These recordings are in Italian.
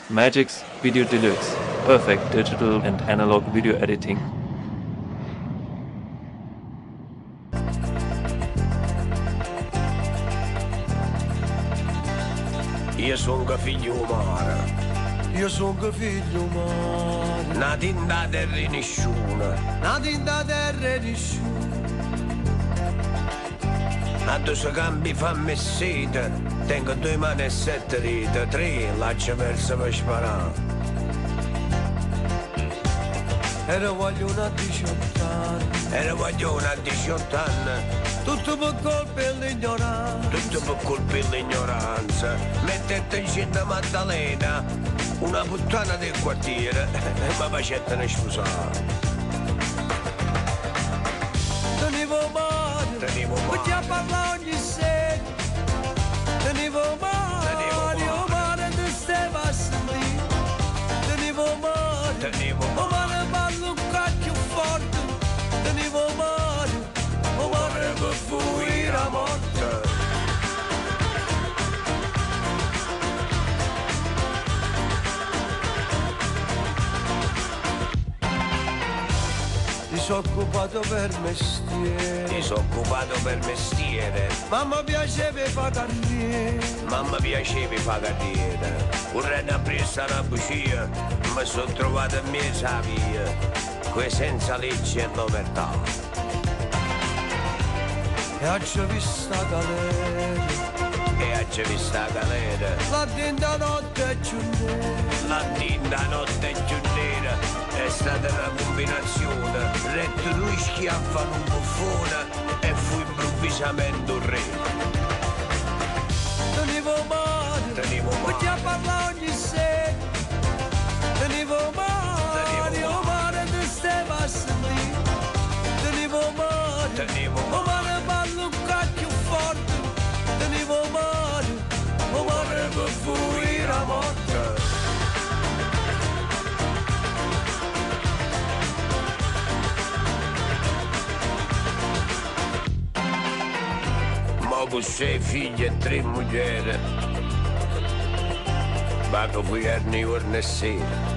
Magix Video Deluxe. Perfect digital and analog video editing. Io sono figlio umano. Io sono figlio umano. Nato in da terra nessuna. Nato in da terra nessuna. Quando si cambi fammi sete. Tengo 2 mani e 7 dita. 3 lascia persa per sparare. Era voglio una 18 anni. Era voglio una 18 anni. Tutto per colpa dell'ignoranza. Tutto per colpa dell'ignoranza. Mettete in città Maddalena, una puttana del quartiere, e mi facettene sposare. Tenevo male, perché a parlare ogni sera. Tenevo male, te stava a sentire. Tenevo male, parlo un cacchio forte. Tenevo male, per fuggire la morte. Disoccupato per mestiere. Disoccupato per mestiere. Mamma piaceva fare carriera. Mamma piaceva fare carriera. Vorrei aprire la bugia, mi sono trovato in mezzo alla via, qui senza legge e l'omertà. E oggi ho visto la galera. E oggi ho visto la galera. La tinta notte è giù nera. La tinta notte è giù nera. È stata una combinazione. Retto lui schiaffa un buffone e fu improvvisamente un re. Tenevo male, perché a parlare ogni sera. Tenevo male, te stava a sentire. Tenevo male, parlo un cacchio forte. Tenevo male, per fuggire la morte. Ma con 6 figli e 3 mugliere, ma che fui giorno e sera.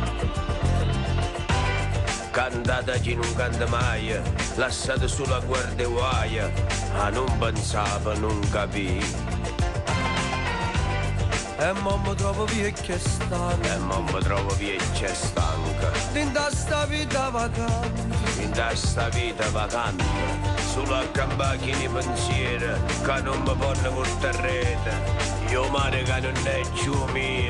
Cantata chi non canta mai, lasciata sulla guardia guaia, non pensava, non capì. E mamma trovo vecchia e stanca. E mamma trovo vecchia e stanca. In sta vita vacante. In sta vita vacante. Sulla campagna di pensiero, che non mi porta col terreno. Io mare che non è giù mio.